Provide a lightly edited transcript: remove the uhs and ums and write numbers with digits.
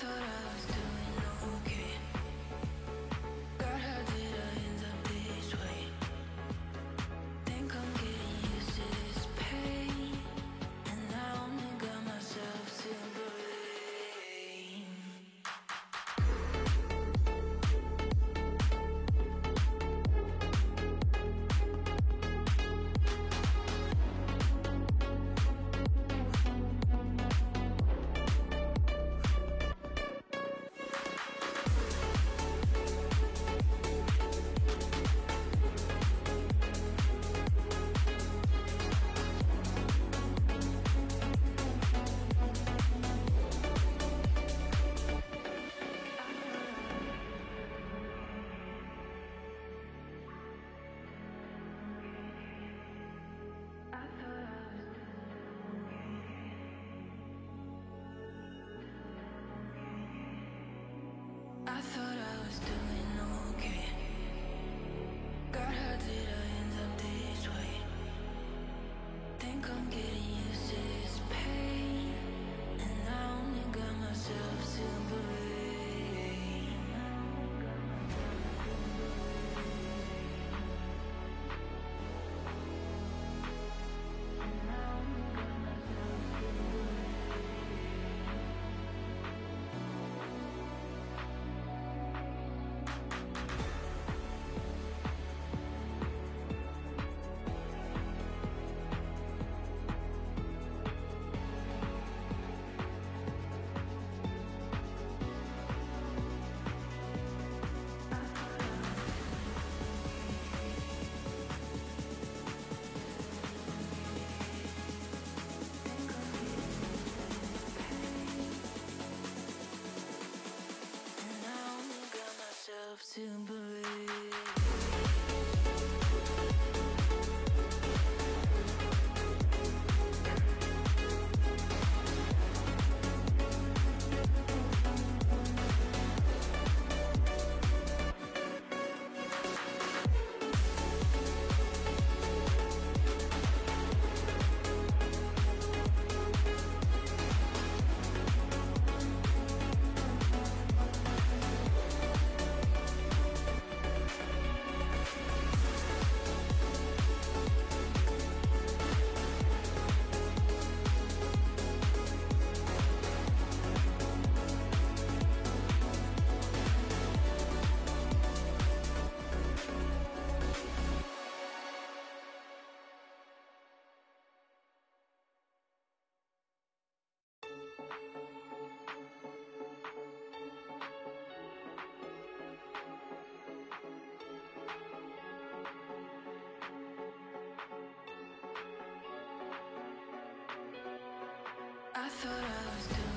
thought I was doing okay. God, how did I end up this way? Think I'm getting used to this pain, and I only got myself to blame. I thought I was doing okay. God, how did I end up this way? Think I'm getting used to this pain, and I only got myself to blame. To believe. I thought I was doing